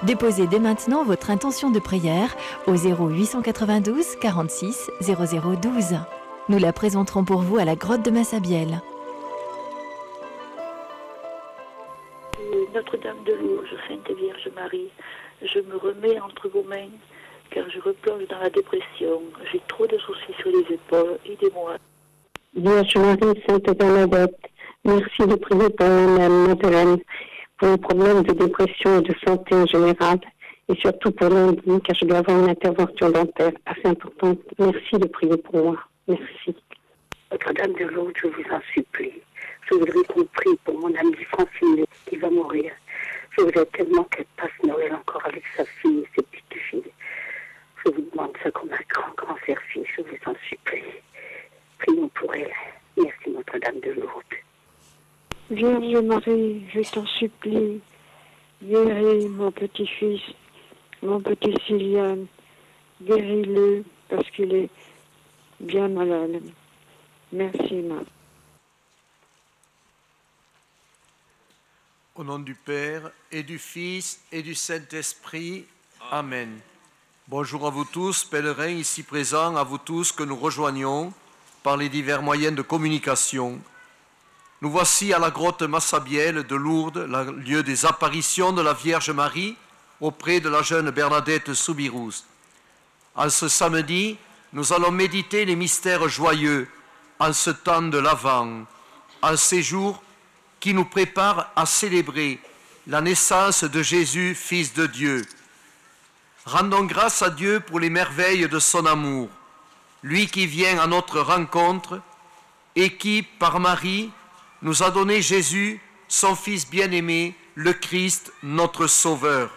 Déposez dès maintenant votre intention de prière au 0892 46 0012. Nous la présenterons pour vous à la grotte de Massabielle. Notre-Dame de Lourdes, Sainte Vierge Marie, je me remets entre vos mains car je replonge dans la dépression. J'ai trop de soucis sur les épaules. Aidez-moi. Vierge Marie, Sainte Bernadette, merci de prier pour moi-même, Madeleine, pour les problèmes de dépression et de santé en général, et surtout pour lundi, car je dois avoir une intervention dentaire assez importante. Merci de prier pour moi. Merci. Notre-Dame de Lourdes, je vous en supplie. Je voudrais qu'on prie pour mon amie Francine qui va mourir. Je voudrais tellement qu'elle passe Noël encore avec sa fille et ses petites filles. Je vous demande ça comme un grand service, je vous en supplie. Prions pour elle. Merci Notre-Dame de Lourdes. Vierge Marie, je t'en supplie, guéris mon petit-fils, mon petit Sylvian, guéris-le parce qu'il est bien malade. Merci, ma. Au nom du Père et du Fils et du Saint-Esprit. Amen. Bonjour à vous tous, pèlerins ici présents, à vous tous que nous rejoignons par les divers moyens de communication. Nous voici à la grotte Massabielle de Lourdes, lieu des apparitions de la Vierge Marie auprès de la jeune Bernadette Soubirous. En ce samedi, nous allons méditer les mystères joyeux en ce temps de l'Avent, en ces jours qui nous prépare à célébrer la naissance de Jésus, Fils de Dieu. Rendons grâce à Dieu pour les merveilles de son amour, lui qui vient à notre rencontre et qui, par Marie, nous a donné Jésus, son Fils bien-aimé, le Christ, notre Sauveur.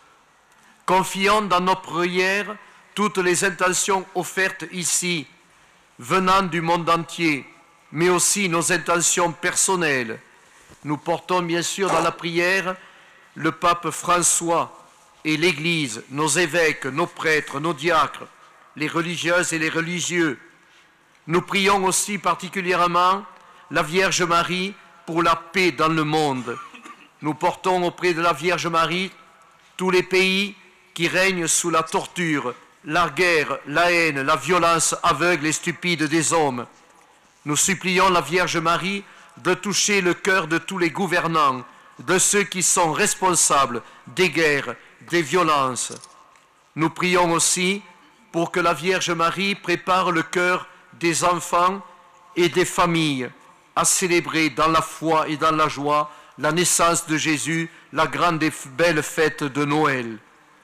Confions dans nos prières toutes les intentions offertes ici, venant du monde entier, mais aussi nos intentions personnelles. Nous portons bien sûr dans la prière le pape François et l'Église, nos évêques, nos prêtres, nos diacres, les religieuses et les religieux. Nous prions aussi particulièrement la Vierge Marie pour la paix dans le monde. Nous portons auprès de la Vierge Marie tous les pays qui règnent sous la torture, la guerre, la haine, la violence aveugle et stupide des hommes. Nous supplions la Vierge Marie de toucher le cœur de tous les gouvernants, de ceux qui sont responsables des guerres, des violences. Nous prions aussi pour que la Vierge Marie prépare le cœur des enfants et des familles à célébrer dans la foi et dans la joie la naissance de Jésus, la grande et belle fête de Noël.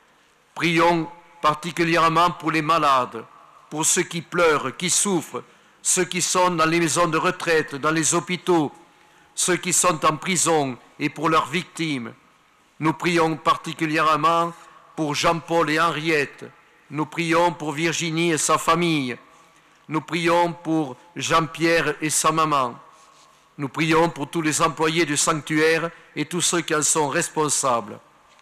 Prions particulièrement pour les malades, pour ceux qui pleurent, qui souffrent, ceux qui sont dans les maisons de retraite, dans les hôpitaux, ceux qui sont en prison et pour leurs victimes. Nous prions particulièrement pour Jean-Paul et Henriette. Nous prions pour Virginie et sa famille. Nous prions pour Jean-Pierre et sa maman. Nous prions pour tous les employés du sanctuaire et tous ceux qui en sont responsables.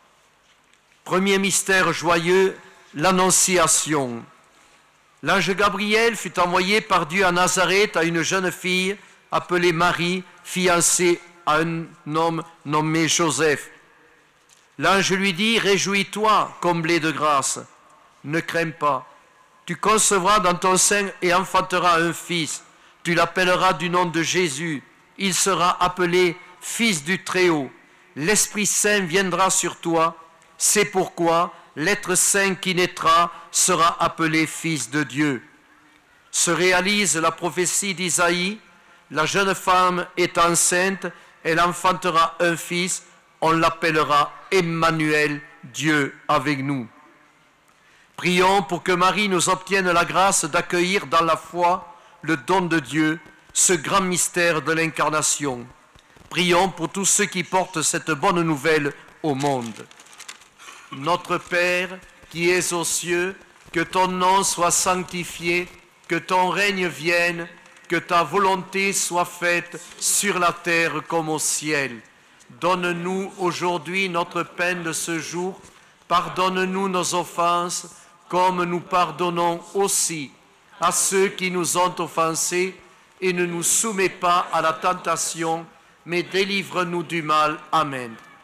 Premier mystère joyeux, l'Annonciation. L'ange Gabriel fut envoyé par Dieu à Nazareth à une jeune fille appelée Marie, fiancée à un homme nommé Joseph. L'ange lui dit « Réjouis-toi, comblée de grâce, ne crains pas. Tu concevras dans ton sein et enfanteras un fils. Tu l'appelleras du nom de Jésus. Il sera appelé Fils du Très-Haut. L'Esprit Saint viendra sur toi. C'est pourquoi l'être saint qui naîtra sera appelé Fils de Dieu. » Se réalise la prophétie d'Isaïe. La jeune femme est enceinte, elle enfantera un fils, on l'appellera Emmanuel, Dieu avec nous. Prions pour que Marie nous obtienne la grâce d'accueillir dans la foi le don de Dieu, ce grand mystère de l'incarnation. Prions pour tous ceux qui portent cette bonne nouvelle au monde. Notre Père, qui es aux cieux, que ton nom soit sanctifié, que ton règne vienne, que ta volonté soit faite sur la terre comme au ciel. Donne-nous aujourd'hui notre pain de ce jour. Pardonne-nous nos offenses, comme nous pardonnons aussi à ceux qui nous ont offensés, et ne nous soumets pas à la tentation, mais délivre-nous du mal. Amen.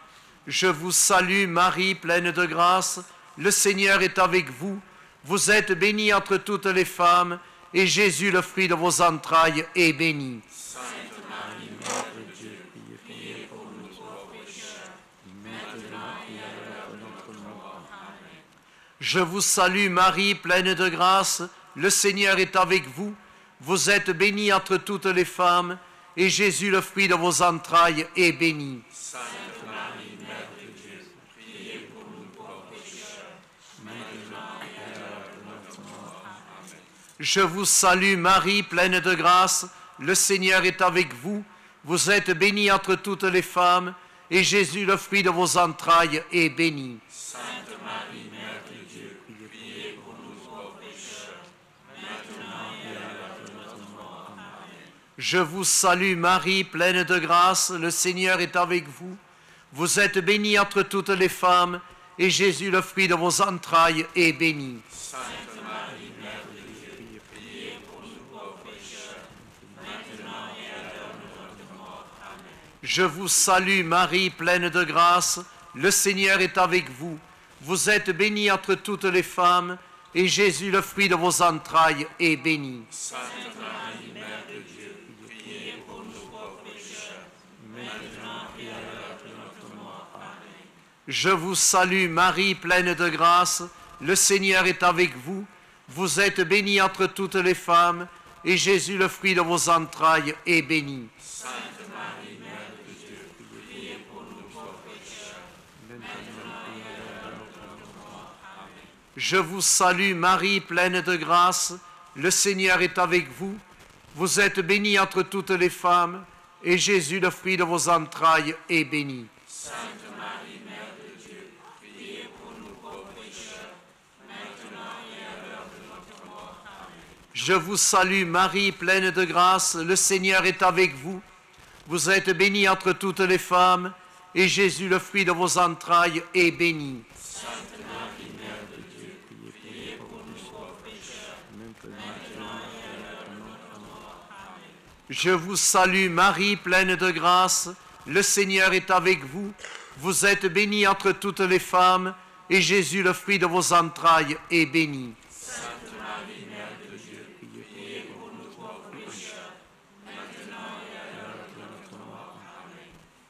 Je vous salue Marie, pleine de grâce, le Seigneur est avec vous. Vous êtes bénie entre toutes les femmes, et Jésus, le fruit de vos entrailles, est béni. Sainte Marie, Mère de Dieu, priez pour nous pauvres pécheurs, maintenant et à l'heure de notre mort. Amen. Je vous salue Marie, pleine de grâce, le Seigneur est avec vous. Vous êtes bénie entre toutes les femmes, et Jésus, le fruit de vos entrailles, est béni. Sainte Marie, Mère de Dieu, priez pour nous pauvres pécheurs, maintenant et à l'heure de notre mort. Amen. Je vous salue Marie, pleine de grâce, le Seigneur est avec vous. Vous êtes bénie entre toutes les femmes, et Jésus, le fruit de vos entrailles, est béni. Sainte Marie, Mère de Dieu, priez pour nous pauvres pécheurs, maintenant et à l'heure de notre mort. Amen. Je vous salue Marie, pleine de grâce, le Seigneur est avec vous. Vous êtes bénie entre toutes les femmes, et Jésus, le fruit de vos entrailles, est béni. Sainte Marie, Mère de Dieu, priez pour nous pauvres pécheurs, maintenant et à l'heure de notre mort. Amen. Je vous salue Marie, pleine de grâce, le Seigneur est avec vous. Vous êtes bénie entre toutes les femmes, et Jésus, le fruit de vos entrailles, est béni. Sainte Marie, Mère de Dieu, priez pour nous pauvres pécheurs, maintenant et à l'heure de notre mort. Amen. Je vous salue Marie, pleine de grâce, le Seigneur est avec vous. Vous êtes bénie entre toutes les femmes, et Jésus, le fruit de vos entrailles, est béni. Sainte Marie, Mère de Dieu, priez pour nous pauvres pécheurs, maintenant et à l'heure de notre mort. Amen. Je vous salue Marie, pleine de grâce, le Seigneur est avec vous. Vous êtes bénie entre toutes les femmes, et Jésus, le fruit de vos entrailles, est béni. Sainte Marie, Mère de Dieu, priez pour nous pauvres pécheurs, maintenant et à l'heure de notre mort. Amen. Je vous salue Marie, pleine de grâce, le Seigneur est avec vous. Vous êtes bénie entre toutes les femmes, et Jésus, le fruit de vos entrailles, est béni. Sainte Marie, Mère de Dieu, priez pour nous pauvres pécheurs, maintenant et à l'heure de notre mort. Amen. Je vous salue Marie, pleine de grâce, le Seigneur est avec vous. Vous êtes bénie entre toutes les femmes, et Jésus, le fruit de vos entrailles, est béni. Sainte Marie, Mère de Dieu, priez pour nous pauvres pécheurs, maintenant et à l'heure de notre mort. Amen.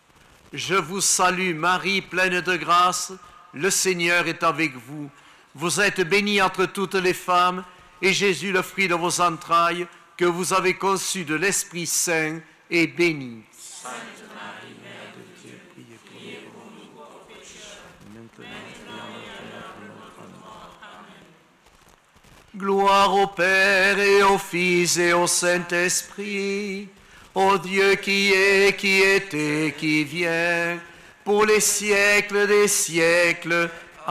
Je vous salue Marie, pleine de grâce, le Seigneur est avec vous. Vous êtes bénie entre toutes les femmes, et Jésus, le fruit de vos entrailles, que vous avez conçu de l'Esprit Saint, est béni. Sainte Marie, Mère de Dieu, priez pour nous pauvres pécheurs, maintenant et à l'heure de notre mort. Amen. Gloire au Père et au Fils et au Saint-Esprit, au Dieu qui est, qui était, qui vient, pour les siècles des siècles.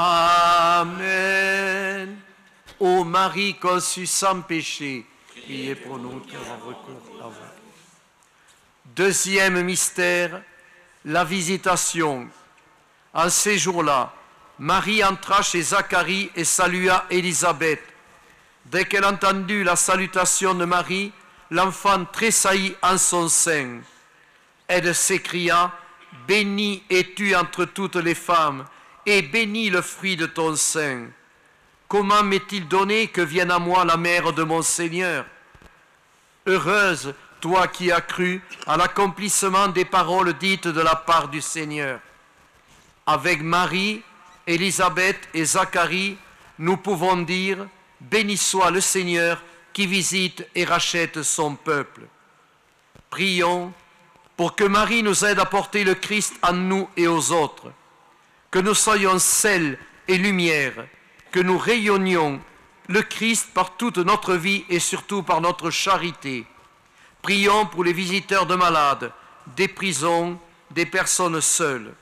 Amen. Ô Marie conçue sans péché, priez pour nous qui avons recours à vous. Deuxième mystère, la visitation. En ces jours-là, Marie entra chez Zacharie et salua Élisabeth. Dès qu'elle entendit la salutation de Marie, l'enfant tressaillit en son sein. Elle s'écria, « Bénie es-tu entre toutes les femmes, et béni le fruit de ton sein. Comment m'est-il donné que vienne à moi la mère de mon Seigneur? Heureuse, toi qui as cru à l'accomplissement des paroles dites de la part du Seigneur. » Avec Marie, Élisabeth et Zacharie, nous pouvons dire « Béni soit le Seigneur qui visite et rachète son peuple. » Prions pour que Marie nous aide à porter le Christ en nous et aux autres, que nous soyons sel et lumière, que nous rayonnions le Christ par toute notre vie et surtout par notre charité. Prions pour les visiteurs de malades, des prisons, des personnes seules.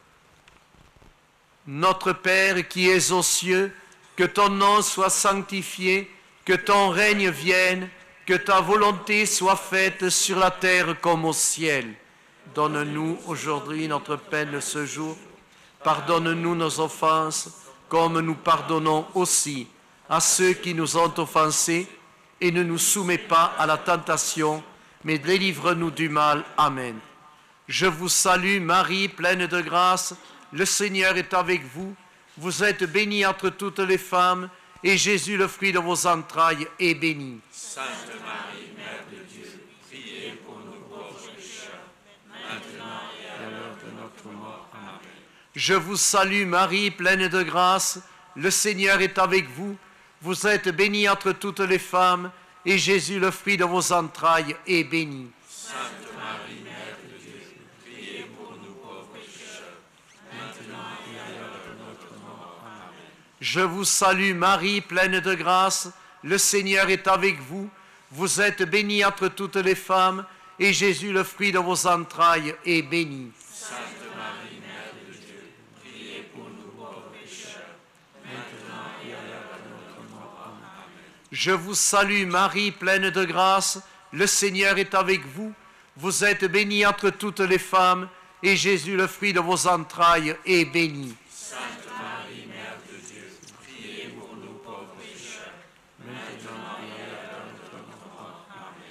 Notre Père qui es aux cieux, que ton nom soit sanctifié, que ton règne vienne, que ta volonté soit faite sur la terre comme au ciel. Donne-nous aujourd'hui notre pain de ce jour. Pardonne-nous nos offenses, comme nous pardonnons aussi à ceux qui nous ont offensés, et ne nous soumets pas à la tentation, mais délivre-nous du mal. Amen. Je vous salue Marie, pleine de grâce, le Seigneur est avec vous. Vous êtes bénie entre toutes les femmes, et Jésus, le fruit de vos entrailles, est béni. Sainte Marie, Mère de Dieu, priez pour nous pauvres pécheurs, maintenant et à l'heure de notre mort. Amen. Je vous salue Marie, pleine de grâce, le Seigneur est avec vous. Vous êtes bénie entre toutes les femmes, et Jésus, le fruit de vos entrailles, est béni. Sainte Marie, Mère de Dieu, priez pour nous pauvres pécheurs, maintenant et à l'heure de notre mort. Amen. Je vous salue Marie, pleine de grâce, le Seigneur est avec vous. Vous êtes bénie entre toutes les femmes, et Jésus, le fruit de vos entrailles, est béni. Sainte Marie, Mère de Dieu, priez pour nous pauvres pécheurs, maintenant et à l'heure de notre mort. Amen. Je vous salue Marie, pleine de grâce, le Seigneur est avec vous. Vous êtes bénie entre toutes les femmes, et Jésus, le fruit de vos entrailles, est béni. Sainte Marie, Mère de Dieu, priez pour nous pauvres pécheurs, maintenant et à l'heure de notre mort. Amen.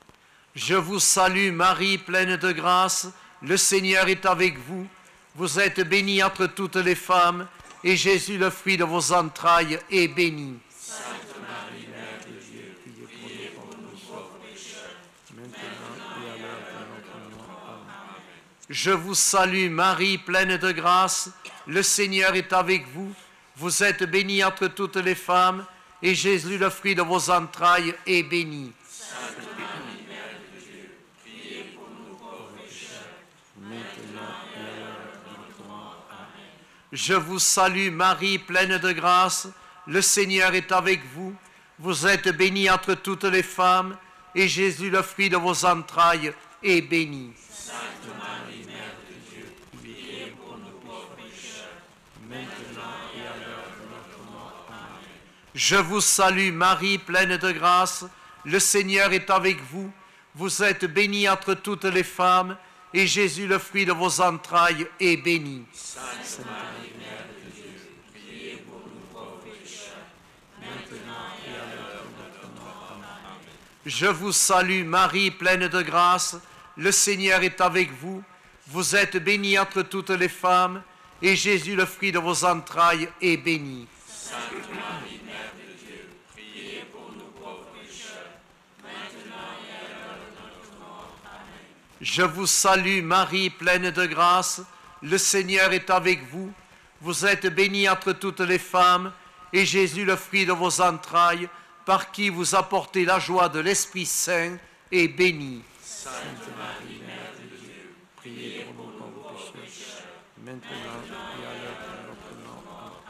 Je vous salue Marie, pleine de grâce, le Seigneur est avec vous. Vous êtes bénie entre toutes les femmes, et Jésus, le fruit de vos entrailles, est béni. Sainte Marie, Mère de Dieu, priez pour nous pauvres pécheurs, maintenant et à l'heure de notre mort. Amen. Je vous salue Marie, pleine de grâce, le Seigneur est avec vous. Vous êtes bénie entre toutes les femmes, et Jésus, le fruit de vos entrailles, est béni. Sainte Marie, Mère de Dieu, priez pour nous pauvres pécheurs, maintenant et à l'heure de notre mort. Amen. Je vous salue Marie, pleine de grâce, le Seigneur est avec vous. Vous êtes bénie entre toutes les femmes, et Jésus, le fruit de vos entrailles, est béni. Sainte Marie, Mère de Dieu, priez pour nous pauvres pécheurs, maintenant et à l'heure de notre mort. Amen. Je vous salue Marie, pleine de grâce, le Seigneur est avec vous. Vous êtes bénie entre toutes les femmes, et Jésus, le fruit de vos entrailles, est béni. Sainte Marie, Mère de Dieu, priez pour nous pauvres pécheurs, maintenant et à l'heure de notre mort. Amen. Je vous salue Marie, pleine de grâce, le Seigneur est avec vous. Vous êtes bénie entre toutes les femmes, et Jésus, le fruit de vos entrailles, est béni. Sainte Marie, Mère de Dieu, priez pour nous pauvres pécheurs, maintenant et à l'heure de notre mort. Amen. Je vous salue Marie, pleine de grâce, le Seigneur est avec vous. Vous êtes bénie entre toutes les femmes, et Jésus, le fruit de vos entrailles, par qui vous apportez la joie de l'Esprit Saint, est béni. Sainte Marie, Mère de Dieu, priez pour nous pauvres pécheurs, Maintenant et à l'heure de notre mort.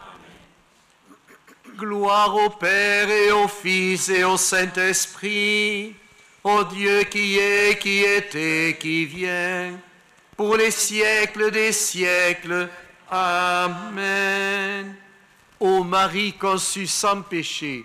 Amen. Gloire au Père et au Fils et au Saint-Esprit, au Dieu qui est, qui était, qui vient, pour les siècles des siècles. Amen. Ô Marie conçue sans péché.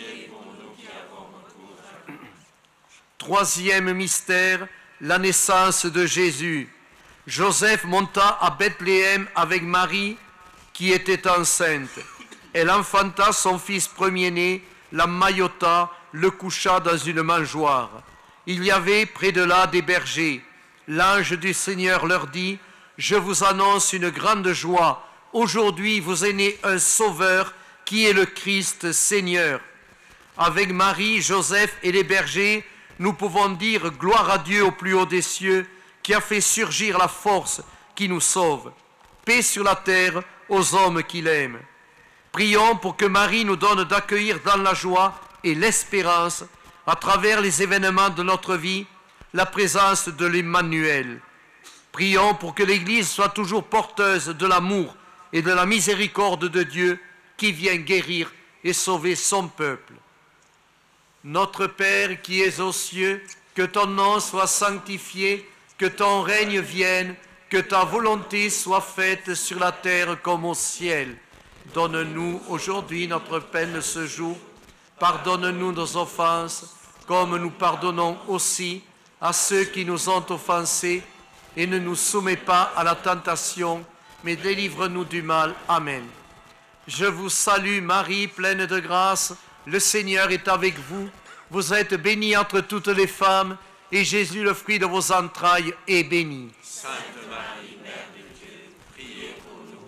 Troisième mystère, la naissance de Jésus. Joseph monta à Bethléem avec Marie, qui était enceinte. Elle enfanta son fils premier-né, l'emmaillota, le coucha dans une mangeoire. Il y avait près de là des bergers. L'ange du Seigneur leur dit, « Je vous annonce une grande joie. Aujourd'hui vous est né un Sauveur, qui est le Christ Seigneur. » Avec Marie, Joseph et les bergers, nous pouvons dire gloire à Dieu au plus haut des cieux, qui a fait surgir la force qui nous sauve. Paix sur la terre aux hommes qu'il aime. Prions pour que Marie nous donne d'accueillir dans la joie et l'espérance, à travers les événements de notre vie, la présence de l'Emmanuel. Prions pour que l'Église soit toujours porteuse de l'amour et de la miséricorde de Dieu qui vient guérir et sauver son peuple. Notre Père qui es aux cieux, que ton nom soit sanctifié, que ton règne vienne, que ta volonté soit faite sur la terre comme au ciel. Donne-nous aujourd'hui notre pain de ce jour. Pardonne-nous nos offenses, comme nous pardonnons aussi à ceux qui nous ont offensés, et ne nous soumets pas à la tentation, mais délivre-nous du mal. Amen. Je vous salue Marie, pleine de grâce, le Seigneur est avec vous. Vous êtes bénie entre toutes les femmes, et Jésus, le fruit de vos entrailles, est béni. Sainte Marie, Mère de Dieu, priez pour nous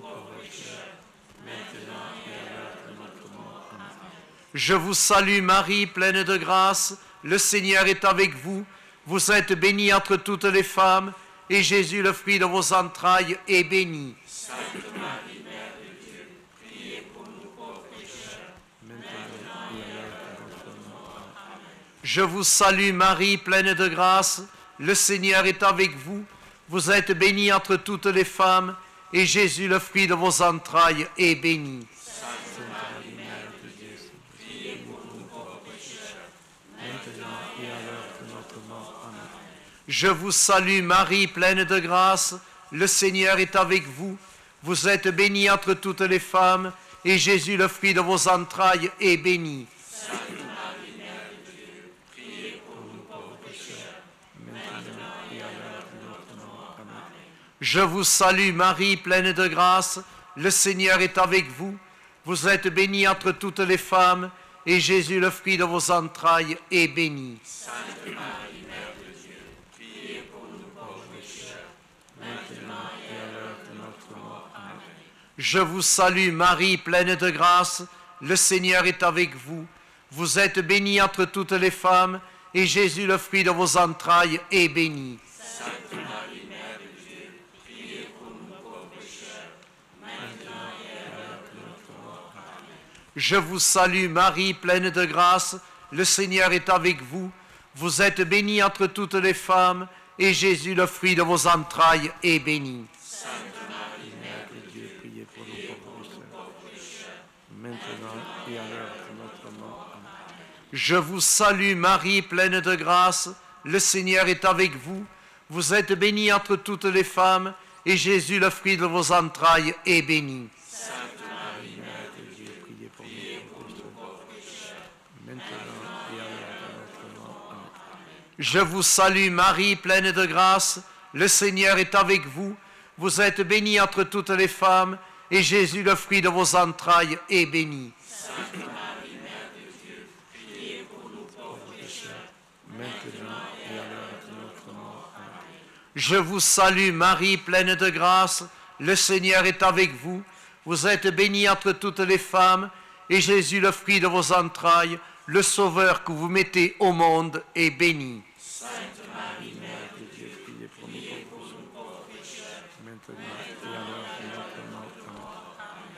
Je vous salue Marie, pleine de grâce, le Seigneur est avec vous. Vous êtes bénie entre toutes les femmes, et Jésus, le fruit de vos entrailles, est béni. Sainte Marie, Mère de Dieu, priez pour nous pauvres pécheurs, maintenant et à l'heure de notre mort. Amen. Je vous salue Marie, pleine de grâce, le Seigneur est avec vous. Vous êtes bénie entre toutes les femmes, et Jésus, le fruit de vos entrailles, est béni. Sainte Marie, Mère de Dieu, priez pour nous pauvres pécheurs, maintenant et à l'heure de notre mort. Amen. Je vous salue Marie, pleine de grâce, le Seigneur est avec vous. Vous êtes bénie entre toutes les femmes, et Jésus, le fruit de vos entrailles, est béni. Sainte Marie, Mère de Dieu, priez pour nous pauvres pécheurs, maintenant et à l'heure de notre mort. Amen. Je vous salue Marie, pleine de grâce, le Seigneur est avec vous. Vous êtes bénie entre toutes les femmes, et Jésus, le fruit de vos entrailles, est béni. Sainte Marie, Mère de Dieu, priez pour nous pauvres pécheurs, maintenant et à l'heure de notre mort. Amen. Je vous salue Marie, pleine de grâce, le Seigneur est avec vous. Vous êtes bénie entre toutes les femmes, et Jésus, le fruit de vos entrailles, est béni. Sainte Marie, Mère de Dieu, priez pour nous pauvres pécheurs, maintenant et à l'heure de notre mort. Amen. Je vous salue Marie, pleine de grâce, le Seigneur est avec vous. Vous êtes bénie entre toutes les femmes, et Jésus, le fruit de vos entrailles, est béni. Sainte Marie, Mère de Dieu, priez pour nous pauvres pécheurs, maintenant et à l'heure de notre mort. Amen. Je vous salue Marie, pleine de grâce, le Seigneur est avec vous. Vous êtes bénie entre toutes les femmes, et Jésus, le fruit de vos entrailles, est béni. Sainte Marie, Mère de Dieu, priez pour nous pauvres pécheurs, maintenant et à l'heure de notre mort. Amen. Je vous salue Marie, pleine de grâce, le Seigneur est avec vous. Vous êtes bénie entre toutes les femmes, et Jésus, le fruit de vos entrailles, est béni. Sainte Marie, Mère de Dieu, priez pour nous pauvres pécheurs, maintenant et à l'heure de notre mort. Amen. Je vous salue Marie, pleine de grâce, le Seigneur est avec vous. Vous êtes bénie entre toutes les femmes, et Jésus, le fruit de vos entrailles, le Sauveur que vous mettez au monde, est béni. Sainte Marie, Mère de Dieu, priez pour nous pauvres pécheurs, maintenant et à l'heure de notre mort. Amen.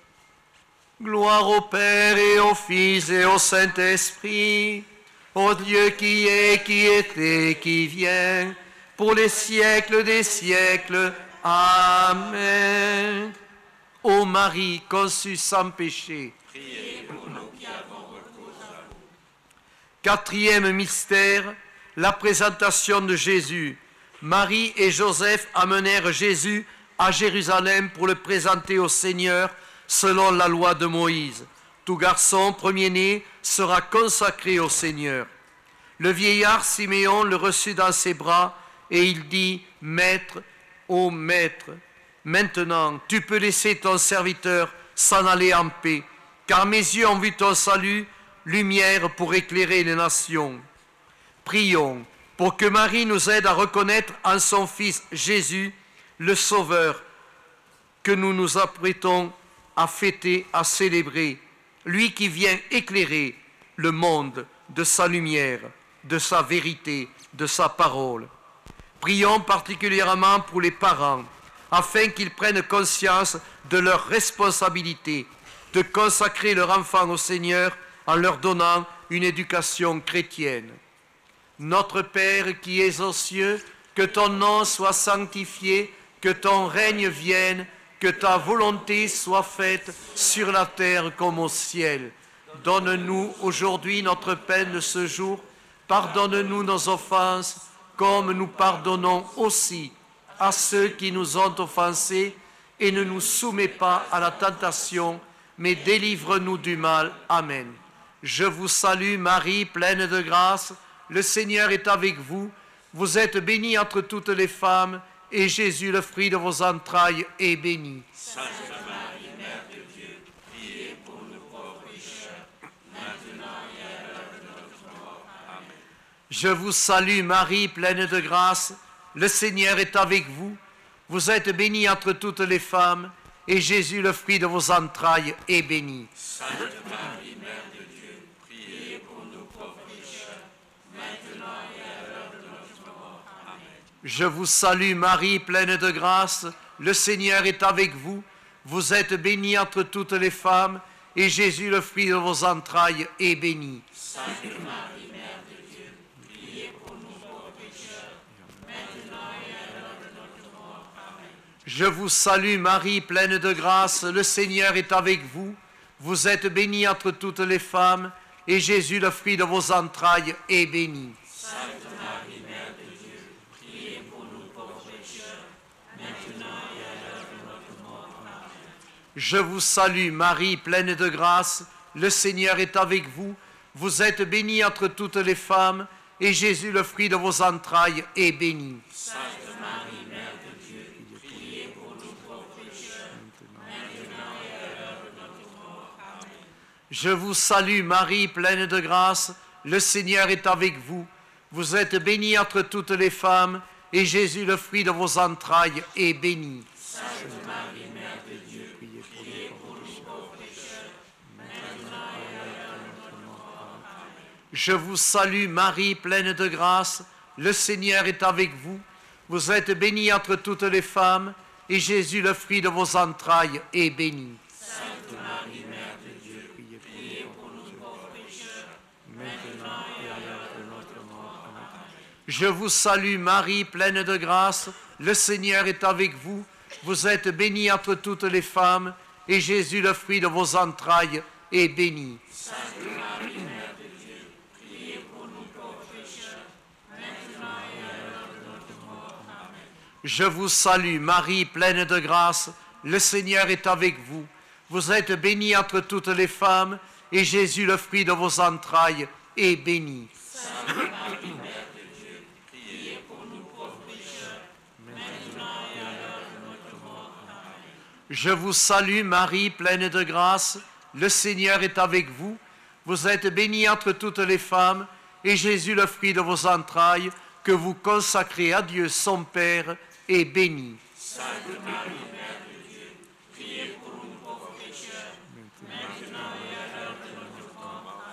Gloire au Père et au Fils et au Saint-Esprit, au Dieu qui est, qui était, qui vient, pour les siècles des siècles. Amen. Ô Marie, conçue sans péché. Priez pour nous qui avons recours à vous. Quatrième mystère, la présentation de Jésus. Marie et Joseph amenèrent Jésus à Jérusalem pour le présenter au Seigneur selon la loi de Moïse. Tout garçon premier-né sera consacré au Seigneur. Le vieillard Siméon le reçut dans ses bras et il dit, « Maître, ô Maître, maintenant tu peux laisser ton serviteur s'en aller en paix, car mes yeux ont vu ton salut, lumière pour éclairer les nations. » Prions pour que Marie nous aide à reconnaître en son Fils Jésus le Sauveur que nous nous apprêtons à fêter, à célébrer, lui qui vient éclairer le monde de sa lumière, de sa vérité, de sa parole. Prions particulièrement pour les parents, afin qu'ils prennent conscience de leur responsabilité de consacrer leur enfant au Seigneur en leur donnant une éducation chrétienne. Notre Père qui es aux cieux, que ton nom soit sanctifié, que ton règne vienne, que ta volonté soit faite sur la terre comme au ciel. Donne-nous aujourd'hui notre pain de ce jour. Pardonne-nous nos offenses, comme nous pardonnons aussi à ceux qui nous ont offensés, et ne nous soumets pas à la tentation, mais délivre-nous du mal. Amen. Je vous salue Marie, pleine de grâce, le Seigneur est avec vous. Vous êtes bénie entre toutes les femmes, et Jésus, le fruit de vos entrailles, est béni. Sainte Marie, Mère de Dieu, priez pour nous pauvres pécheurs, maintenant et à l'heure de notre mort. Amen. Je vous salue Marie, pleine de grâce, le Seigneur est avec vous. Vous êtes bénie entre toutes les femmes, et Jésus, le fruit de vos entrailles, est béni. Sainte Marie, Mère de Dieu, Je vous salue Marie, pleine de grâce, le Seigneur est avec vous. Vous êtes bénie entre toutes les femmes, et Jésus, le fruit de vos entrailles, est béni. Sainte Marie, Mère de Dieu, priez pour nous pauvres pécheurs, maintenant et à l'heure de notre mort. Amen. Je vous salue Marie, pleine de grâce, le Seigneur est avec vous. Vous êtes bénie entre toutes les femmes, et Jésus, le fruit de vos entrailles, est béni. Sainte Marie, Mère de Dieu, priez pour nous pauvres pécheurs, maintenant et à l'heure de notre mort. Amen. Je vous salue Marie, pleine de grâce, le Seigneur est avec vous. Vous êtes bénie entre toutes les femmes, et Jésus, le fruit de vos entrailles, est béni. Sainte Marie, Mère de Dieu, priez pour nous pauvres pécheurs, maintenant et à l'heure de notre mort. Amen. Je vous salue Marie, pleine de grâce, le Seigneur est avec vous. Vous êtes bénie entre toutes les femmes, et Jésus, le fruit de vos entrailles, est béni. Sainte Marie, Mère de Dieu, priez pour nous pauvres pécheurs, maintenant et à l'heure de notre mort. Amen. Je vous salue Marie, pleine de grâce, le Seigneur est avec vous. Vous êtes bénie entre toutes les femmes, et Jésus, le fruit de vos entrailles, est béni. Sainte Marie, Mère de Dieu, priez pour nous pauvres pécheurs, maintenant et à l'heure de notre mort. Amen. Je vous salue Marie, pleine de grâce, le Seigneur est avec vous. Vous êtes bénie entre toutes les femmes, et Jésus, le fruit de vos entrailles, est béni. Sainte Marie, Mère de Dieu, priez pour nous pauvres pécheurs, maintenant et à l'heure de notre mort. Amen. Je vous salue Marie, pleine de grâce, le Seigneur est avec vous. Vous êtes bénie entre toutes les femmes, et Jésus, le fruit de vos entrailles, est béni. Sainte Marie, Mère de Dieu, priez pour nous pauvres pécheurs, maintenant et à l'heure de notre mort. Amen. Je vous salue Marie, pleine de grâce, le Seigneur est avec vous. Vous êtes bénie entre toutes les femmes, et Jésus, le fruit de vos entrailles, que vous consacrez à Dieu son Père, est béni. Sainte Marie, Mère de Dieu, priez pour nous pauvres pécheurs, maintenant et à l'heure de notre mort.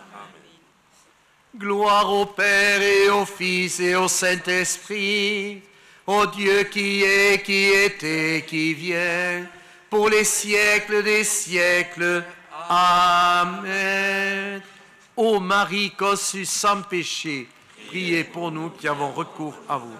Amen. Gloire au Père et au Fils et au Saint-Esprit, au Dieu qui est, qui était, qui vient, pour les siècles des siècles. Amen. Ô Marie conçue sans péché, priez pour nous qui avons recours à vous.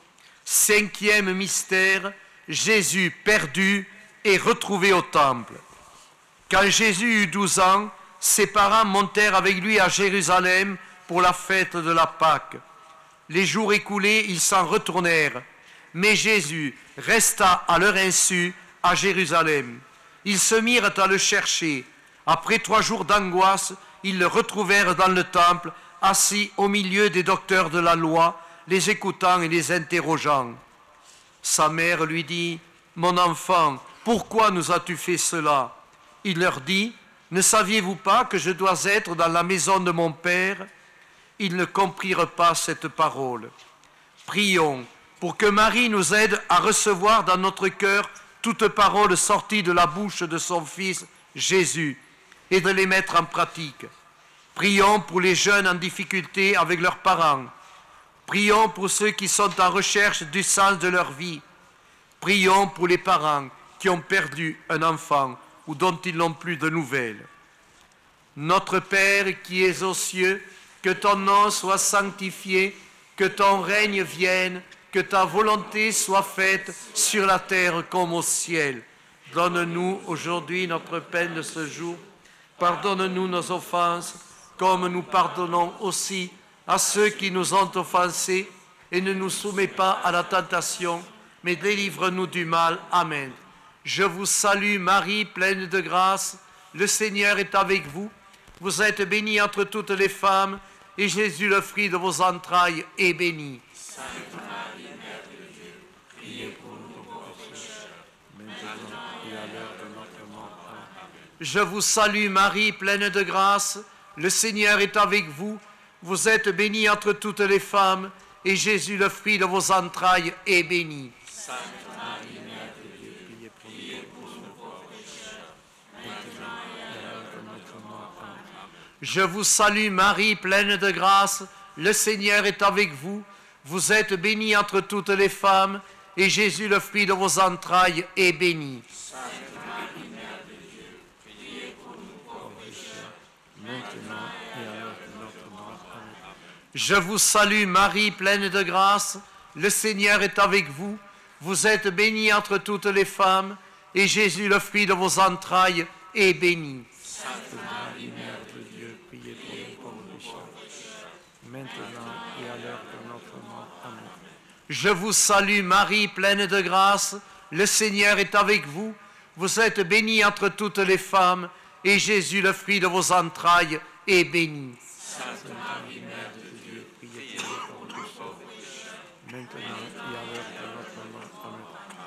Cinquième mystère, Jésus perdu et retrouvé au temple. Quand Jésus eut 12 ans, ses parents montèrent avec lui à Jérusalem pour la fête de la Pâque. Les jours écoulés, ils s'en retournèrent, mais Jésus resta à leur insu à Jérusalem. Ils se mirent à le chercher. Après 3 jours d'angoisse, ils le retrouvèrent dans le temple, assis au milieu des docteurs de la loi, les écoutant et les interrogeant. Sa mère lui dit, « Mon enfant, pourquoi nous as-tu fait cela ?» Il leur dit, « Ne saviez-vous pas que je dois être dans la maison de mon Père ?» Ils ne comprirent pas cette parole. Prions pour que Marie nous aide à recevoir dans notre cœur toute parole sortie de la bouche de son Fils Jésus et de les mettre en pratique. Prions pour les jeunes en difficulté avec leurs parents. Prions pour ceux qui sont en recherche du sens de leur vie. Prions pour les parents qui ont perdu un enfant ou dont ils n'ont plus de nouvelles. Notre Père qui es aux cieux, que ton nom soit sanctifié, que ton règne vienne, que ta volonté soit faite sur la terre comme au ciel. Donne-nous aujourd'hui notre pain de ce jour. Pardonne-nous nos offenses, comme nous pardonnons aussi à ceux qui nous ont offensés, et ne nous soumets pas à la tentation, mais délivre-nous du mal. Amen. Je vous salue Marie, pleine de grâce, le Seigneur est avec vous. Vous êtes bénie entre toutes les femmes, et Jésus, le fruit de vos entrailles, est béni. Sainte Marie, Mère de Dieu, priez pour nous pauvres pécheurs, maintenant et à l'heure de notre mort. Amen. Je vous salue Marie, pleine de grâce, le Seigneur est avec vous. Vous êtes bénie entre toutes les femmes, et Jésus, le fruit de vos entrailles, est béni. Sainte Marie, Mère de Dieu, priez pour nous pauvres pécheurs, maintenant et à l'heure de notre mort. Amen. Je vous salue Marie, pleine de grâce, le Seigneur est avec vous. Vous êtes bénie entre toutes les femmes, et Jésus, le fruit de vos entrailles, est béni. Je vous salue Marie, pleine de grâce, le Seigneur est avec vous. Vous êtes bénie entre toutes les femmes, et Jésus, le fruit de vos entrailles, est béni. Sainte Marie, Mère de Dieu, priez pour nous pauvres pécheurs, maintenant et à l'heure de notre mort. Amen. Je vous salue Marie, pleine de grâce, le Seigneur est avec vous. Vous êtes bénie entre toutes les femmes, et Jésus, le fruit de vos entrailles, est béni. Sainte Marie, Mère de Dieu, priez pour nous pauvres pécheurs, maintenant et à l'heure de notre mort. Amen.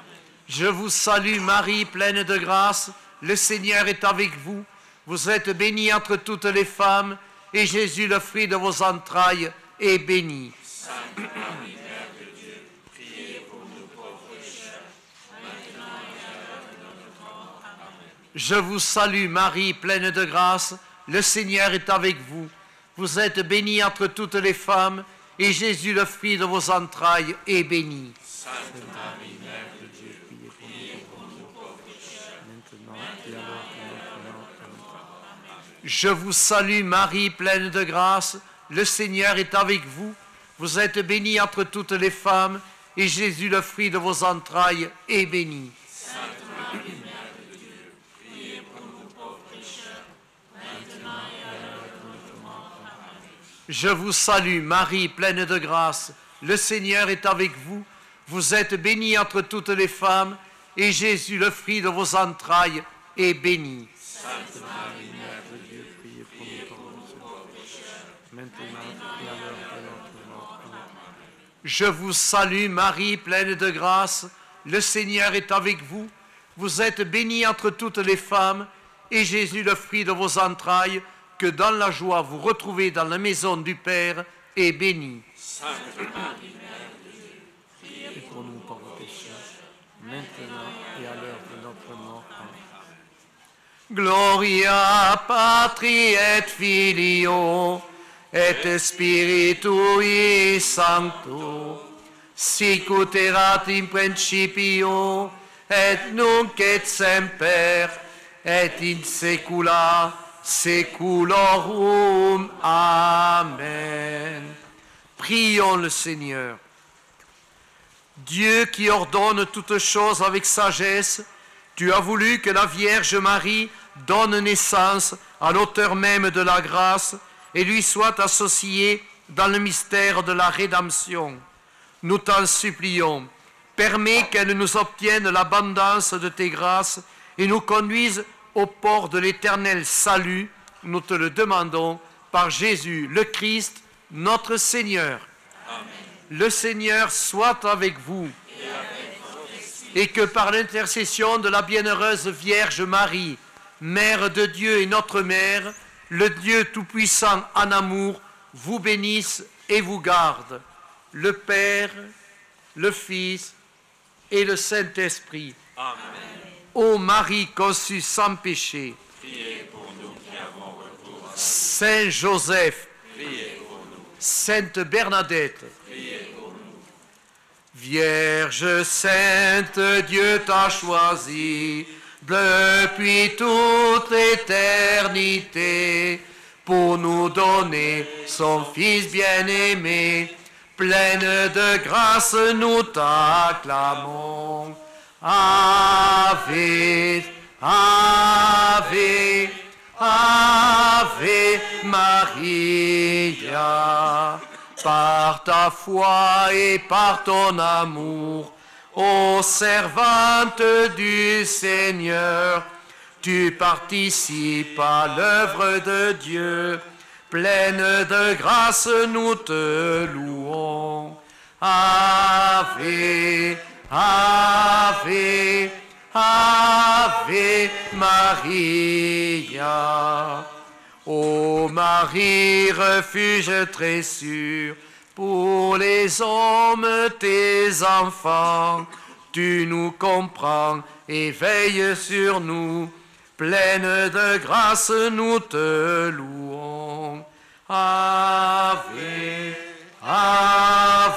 Je vous salue Marie, pleine de grâce, le Seigneur est avec vous. Vous êtes bénie entre toutes les femmes, et Jésus, le fruit de vos entrailles, est béni. Sainte Marie, Mère de Dieu, priez pour nous pauvres pécheurs, maintenant et à l'heure de notre mort. Amen. Je vous salue Marie, pleine de grâce, le Seigneur est avec vous. Vous êtes bénie entre toutes les femmes, et Jésus, le fruit de vos entrailles, est béni. Sainte Marie, Mère de Dieu, priez pour nous pauvres pécheurs, maintenant et à l'heure de notre mort. Amen. Je vous salue Marie, pleine de grâce, le Seigneur est avec vous. Vous êtes bénie entre toutes les femmes, et Jésus, le fruit de vos entrailles, est béni. Sainte Marie, Mère de Dieu, priez pour nous pauvres pécheurs, maintenant et à l'heure de notre mort. Amen. Je vous salue Marie, pleine de grâce, le Seigneur est avec vous. Vous êtes bénie entre toutes les femmes, et Jésus, le fruit de vos entrailles, est béni. Sainte Marie, Mère de Dieu, priez pour nous pauvres pécheurs, maintenant et à l'heure de notre mort. Amen. Je vous salue Marie, pleine de grâce, le Seigneur est avec vous. Vous êtes bénie entre toutes les femmes, et Jésus, le fruit de vos entrailles, que dans la joie vous retrouvez dans la maison du Père, est béni. Sainte Marie, Mère de Dieu, priez pour nous pauvres pécheurs, maintenant et à l'heure de notre mort. Amen. Gloria Patri et Filio et Spiritui Sancto, sic ut erat in principio et nunc et semper et in saecula saeculorum. Amen. Prions le Seigneur. Dieu qui ordonne toutes choses avec sagesse, tu as voulu que la Vierge Marie donne naissance à l'auteur même de la grâce et lui soit associée dans le mystère de la rédemption. Nous t'en supplions, permets qu'elle nous obtienne l'abondance de tes grâces et nous conduise au port de l'éternel salut. Nous te le demandons par Jésus le Christ, notre Seigneur. Amen. Le Seigneur soit avec vous. Et que par l'intercession de la bienheureuse Vierge Marie, Mère de Dieu et notre Mère, le Dieu Tout-Puissant en amour vous bénisse et vous garde, le Père, le Fils et le Saint-Esprit. Amen. Ô Marie conçue sans péché, Priez pour nous qui avons recours à Saint Joseph, Priez pour nous. Sainte Bernadette, Priez pour nous. Vierge sainte, Dieu t'a choisie depuis toute l'éternité pour nous donner son Fils bien-aimé. Pleine de grâce, nous t'acclamons. Ave, Ave, Ave Maria. Par ta foi et par ton amour, ô servante du Seigneur, tu participes à l'œuvre de Dieu. Pleine de grâce, nous te louons. Ave, Ave, Ave Maria. Ô Marie, refuge très sûr pour les hommes, tes enfants, tu nous comprends et veilles sur nous. Pleine de grâce, nous te louons. Ave, Ave.